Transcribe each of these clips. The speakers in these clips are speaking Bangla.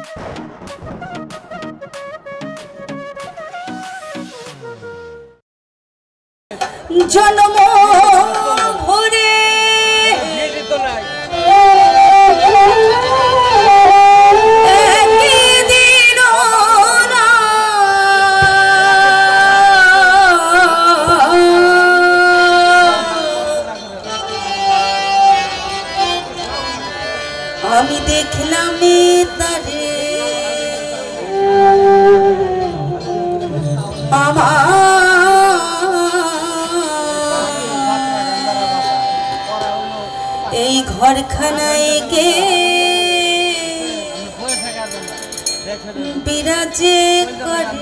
জন্ম ভরে একদিন আমি দেখলাম তারে আমার এই ঘরখানায় গে বিরাজে করে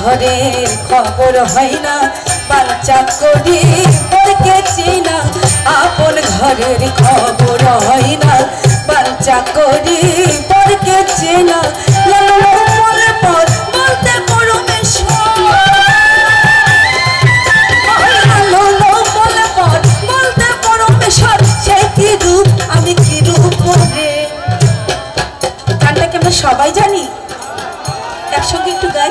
ঘরের খবর হয় না বাচ্চা করি পরকে চিনা আপন ঘরের খবর হয় না বাচ্চা করি পরকে চিনা বলে পর বলতে পরমেশ্বর বলে পর বলতে পরমেশ্বর সে কি রূপ আমি কি রূপ রে। গানটাকে আমরা সবাই জানি, একসঙ্গে একটু গাই।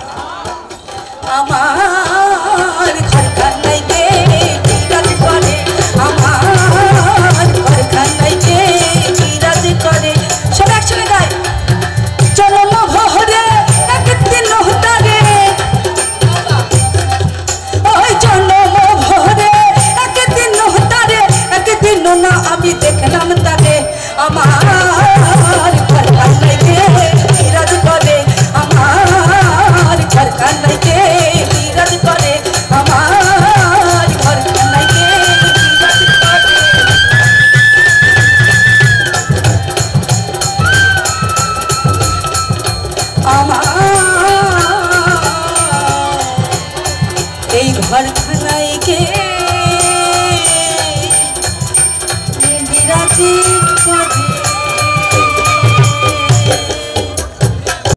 আমার ঘর খানাই কে বিরাজ করে, আমার ঘর খানাই কে বিরাজ করে, সব একসঙ্গে গাই। চরম ভরে একদিন হতারে, ওই জন্ম ভরে একদিন হতারে, একদিন না আমি দেখলাম তারে। আমার ঘর খানাই কে বিরাজ করে, আমার ঘর খানাই কে বিরাজ করে, আমার ঘর খানাই কে বিরাজ করে। আমার এই ঘর খানাই কে বিরাজি